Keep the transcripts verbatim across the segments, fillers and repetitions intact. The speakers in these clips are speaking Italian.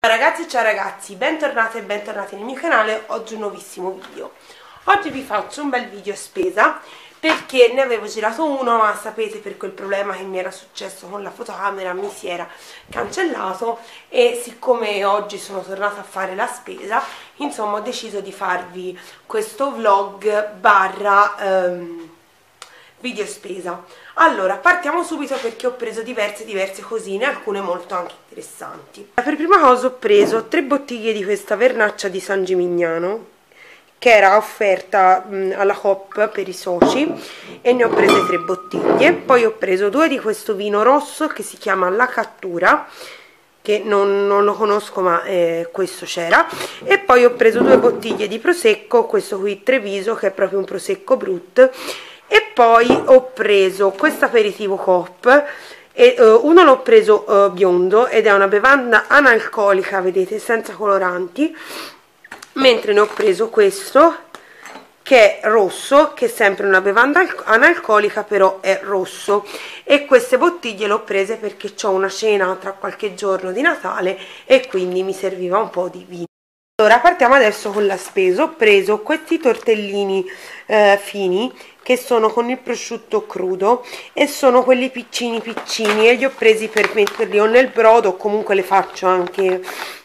Ciao ragazzi, ciao ragazzi, bentornati e bentornati nel mio canale. Oggi un nuovissimo video. Oggi vi faccio un bel video spesa perché ne avevo girato uno, ma sapete, per quel problema che mi era successo con la fotocamera mi si era cancellato, e siccome oggi sono tornata a fare la spesa, insomma ho deciso di farvi questo vlog barra um, video spesa. Allora, partiamo subito perché ho preso diverse diverse cosine, alcune molto anche interessanti. Per prima cosa ho preso tre bottiglie di questa vernaccia di San Gimignano, che era offerta mh, alla Coop per i soci, e ne ho prese tre bottiglie. Poi ho preso due di questo vino rosso che si chiama La Cattura, che non, non lo conosco, ma eh, questo c'era. E poi ho preso due bottiglie di prosecco, questo qui Treviso, che è proprio un prosecco brut. E poi ho preso questo aperitivo Coop, e uh, uno l'ho preso uh, biondo ed è una bevanda analcolica, vedete, senza coloranti, mentre ne ho preso questo che è rosso, che è sempre una bevanda analcolica, però è rosso. E queste bottiglie le ho prese perché ho una cena tra qualche giorno di Natale e quindi mi serviva un po' di vino. Allora, partiamo adesso con la spesa. Ho preso questi tortellini eh, fini, che sono con il prosciutto crudo, e sono quelli piccini piccini, e li ho presi per metterli o nel brodo o comunque le faccio anche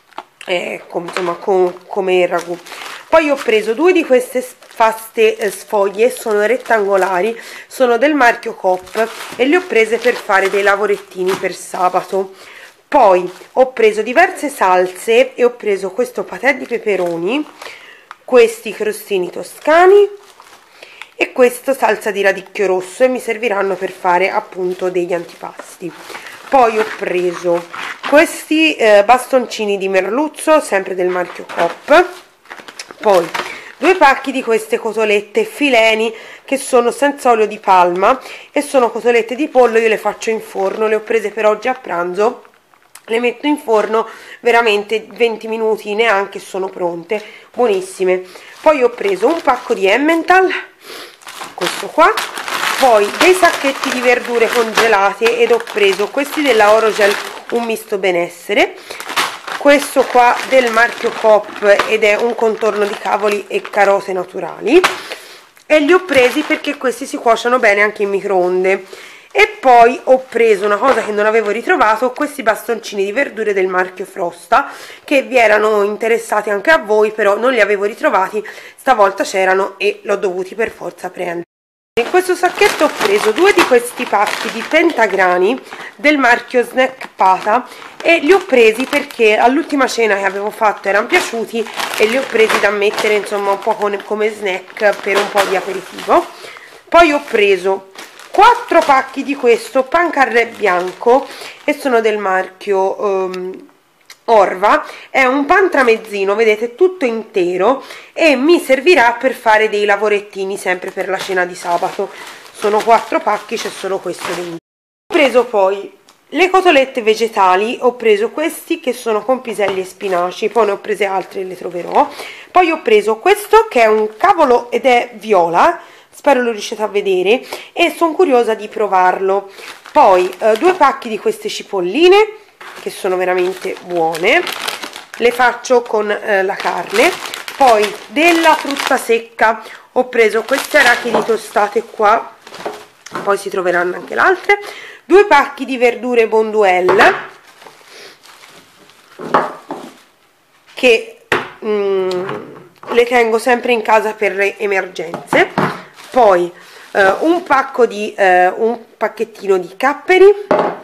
eh, com, insomma, com, come ragù. Poi ho preso due di queste paste eh, sfoglie, sono rettangolari, sono del marchio Coop e le ho prese per fare dei lavorettini per sabato. Poi ho preso diverse salse e ho preso questo patè di peperoni, questi crostini toscani e questo salsa di radicchio rosso, e mi serviranno per fare appunto degli antipasti. Poi ho preso questi eh, bastoncini di merluzzo, sempre del marchio Coop. Poi due pacchi di queste cotolette fileni, che sono senza olio di palma e sono cotolette di pollo. Io le faccio in forno, le ho prese per oggi a pranzo, le metto in forno veramente venti minuti neanche, sono pronte, buonissime. Poi ho preso un pacco di Emmental, questo qua, poi dei sacchetti di verdure congelate, ed ho preso questi della Orogel, un misto benessere, questo qua del marchio Coop ed è un contorno di cavoli e carote naturali, e li ho presi perché questi si cuociono bene anche in microonde. E poi ho preso una cosa che non avevo ritrovato, questi bastoncini di verdure del marchio Frosta, che vi erano interessati anche a voi, però non li avevo ritrovati, stavolta c'erano e l'ho dovuti per forza prendere. In questo sacchetto ho preso due di questi pacchi di pentagrani del marchio Snack Pata, e li ho presi perché all'ultima cena che avevo fatto erano piaciuti e li ho presi da mettere insomma un po' come snack per un po' di aperitivo. Poi ho preso quattro pacchi di questo pancarré bianco, e sono del marchio um, Orva. È un pan tramezzino, vedete, tutto intero, e mi servirà per fare dei lavorettini sempre per la cena di sabato. Sono quattro pacchi, c'è solo questo dentro. Ho preso poi le cotolette vegetali, ho preso questi che sono con piselli e spinaci, poi ne ho prese altre e le troverò. Poi ho preso questo che è un cavolo ed è viola, spero lo riuscite a vedere, e sono curiosa di provarlo. Poi eh, due pacchi di queste cipolline, che sono veramente buone, le faccio con eh, la carne. Poi della frutta secca ho preso queste arachidi tostate qua, poi si troveranno anche le altre. Due pacchi di verdure Bonduelle, che mm, le tengo sempre in casa per le emergenze. Poi eh, un pacco di eh, un pacchettino di capperi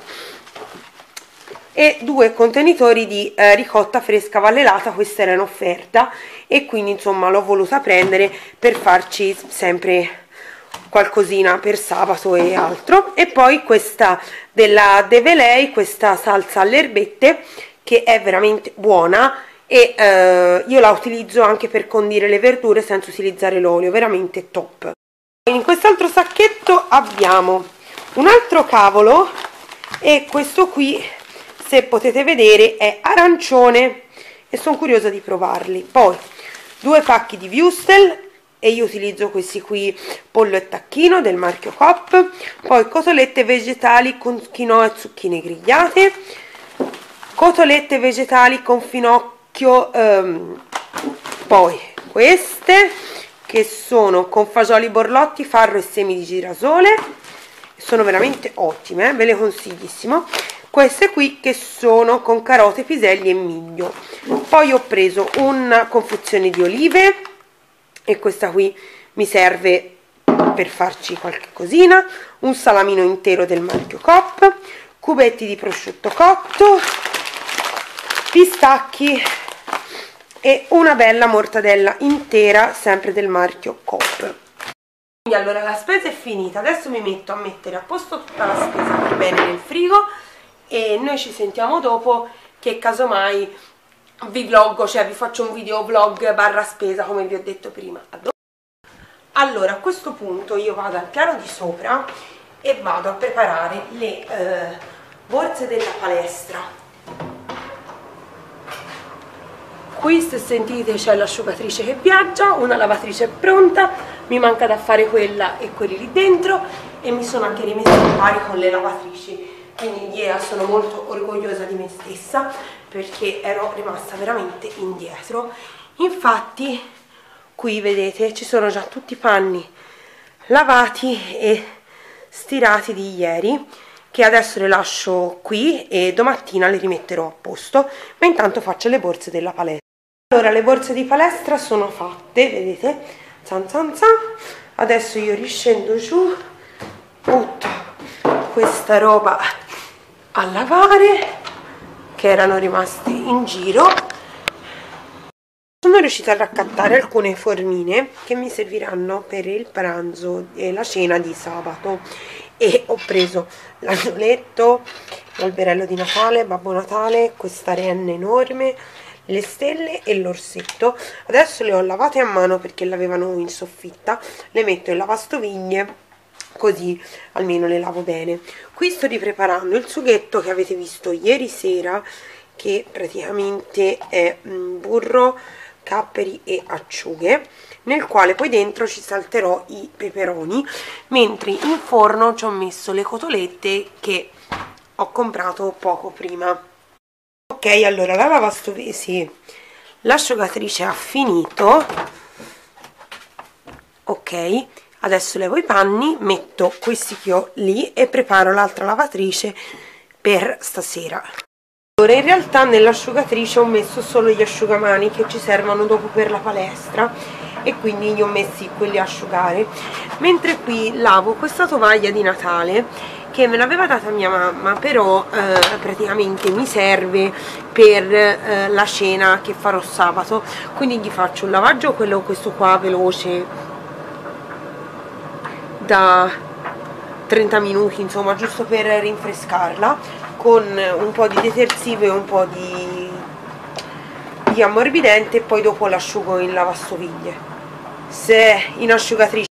e due contenitori di eh, ricotta fresca vallelata. Questa era in offerta e quindi insomma l'ho voluta prendere per farci sempre qualcosina per sabato e altro. E poi questa della De Velei, questa salsa alle erbette, che è veramente buona, e eh, io la utilizzo anche per condire le verdure senza utilizzare l'olio, veramente top. In quest'altro sacchetto abbiamo un altro cavolo, e questo qui, se potete vedere, è arancione e sono curiosa di provarli. Poi due pacchi di Würstel, e io utilizzo questi qui pollo e tacchino del marchio Coop. Poi cotolette vegetali con quinoa e zucchine grigliate, cotolette vegetali con finocchio, ehm, poi queste che sono con fagioli borlotti, farro e semi di girasole, sono veramente ottime, eh? Ve le consiglissimo. Queste qui che sono con carote, piselli e miglio. Poi ho preso una confezione di olive e questa qui mi serve per farci qualche cosina, un salamino intero del marchio Coop, cubetti di prosciutto cotto, pistacchi e una bella mortadella intera sempre del marchio Coop. Quindi allora la spesa è finita, adesso mi metto a mettere a posto tutta la spesa per bene nel frigo e noi ci sentiamo dopo, che casomai vi vloggo, cioè vi faccio un video vlog barra spesa come vi ho detto prima. Allora a questo punto io vado al piano di sopra e vado a preparare le eh, borse della palestra. Qui, se sentite, c'è l'asciugatrice che viaggia, una lavatrice pronta, mi manca da fare quella e quelli lì dentro e mi sono anche rimessa in pari con le lavatrici. Quindi yeah, sono molto orgogliosa di me stessa perché ero rimasta veramente indietro. Infatti qui vedete ci sono già tutti i panni lavati e stirati di ieri, che adesso le lascio qui e domattina le rimetterò a posto, ma intanto faccio le borse della palestra. Allora le borse di palestra sono fatte, vedete, zan zan zan. Adesso io riscendo giù, butto questa roba a lavare che erano rimaste in giro. Sono riuscita a raccattare alcune formine che mi serviranno per il pranzo e la cena di sabato e ho preso l'angioletto, l'alberello di Natale, Babbo Natale, questa renne enorme, le stelle e l'orsetto. Adesso le ho lavate a mano perché l'avevano in soffitta, le metto in lavastoviglie così almeno le lavo bene. Qui sto ripreparando il sughetto che avete visto ieri sera, che praticamente è burro, capperi e acciughe, nel quale poi dentro ci salterò i peperoni, mentre in forno ci ho messo le cotolette che ho comprato poco prima. Ok, allora la lavastoviglie, sì, l'asciugatrice ha finito. Ok, adesso levo i panni, metto questi che ho lì e preparo l'altra lavatrice per stasera. Allora, in realtà nell'asciugatrice ho messo solo gli asciugamani che ci servono dopo per la palestra e quindi li ho messi quelli a asciugare, mentre qui lavo questa tovaglia di Natale che me l'aveva data mia mamma, però eh, praticamente mi serve per eh, la cena che farò sabato, quindi gli faccio un lavaggio, quello questo qua veloce da trenta minuti, insomma, giusto per rinfrescarla, con un po' di detersivo e un po' di, di ammorbidente, e poi dopo l'asciugo in lavastoviglie. Se in asciugatrice